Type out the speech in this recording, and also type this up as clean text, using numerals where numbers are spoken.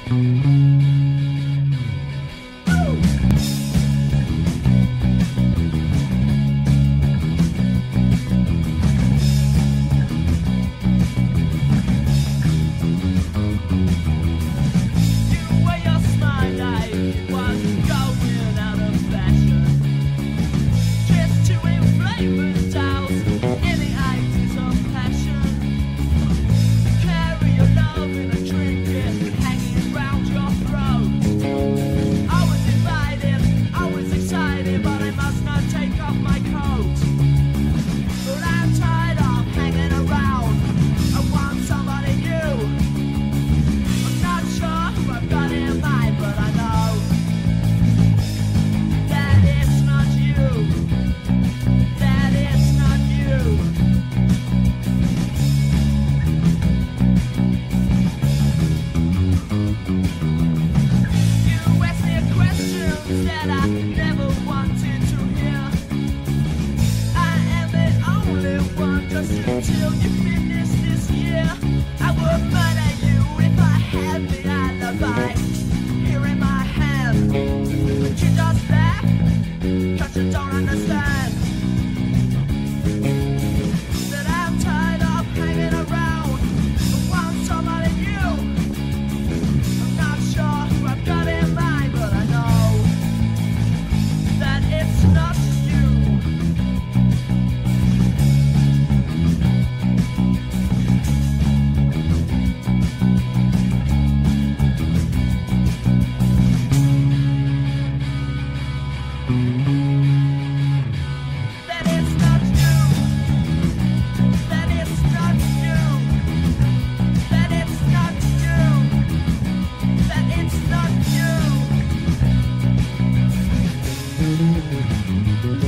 That I never wanted to hear. I am the only one just until you finish this year. I would murder you if I had the alibi here in my hand. But you just laugh, cause you don't understand that I'm tired of hanging around. I want somebody new. I'm not sure who I've got in mind, but I know it's not you. That it's not you. That it's not you. That it's not you. That it's not you.